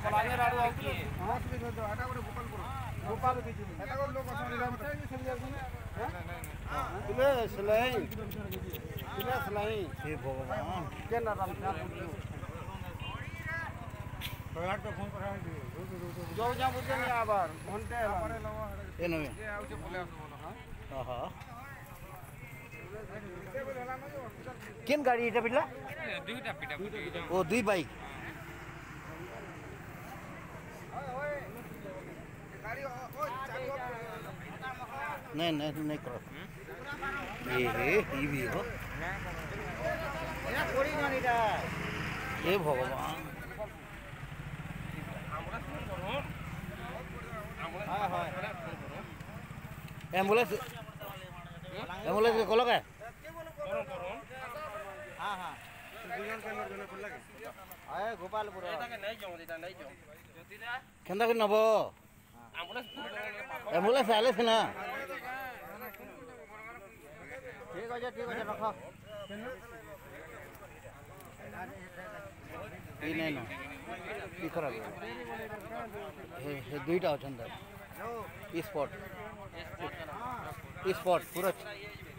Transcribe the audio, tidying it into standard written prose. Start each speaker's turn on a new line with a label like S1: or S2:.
S1: बलांगीर आड़ू आउथले
S2: हां से दे दो एटा गोटे गोपाल के एटा गोटे लोक असली रा मत से सब हां
S1: तुले सलाई हे भगवान के ना राम था
S2: प्रयाग पे फोन करा
S1: जो जा बुझे नहीं आबार घंटे
S2: ए नवे जे आउ से बोले बोलो हां
S1: हां केन गाड़ी एटा पिला
S3: दुईटा पिटा
S1: ओ दुई बाइक नहीं नहीं नहीं करो ये भी हो ये भगवान एम्बुलेंस एम्बुलेंस के कल हाँ हाँ गोपालपुर केंदा के नब एम्बुलेंस आले ना ठीक है रख नहीं ना खराब दुईटा अच्छा स्पॉट पूरा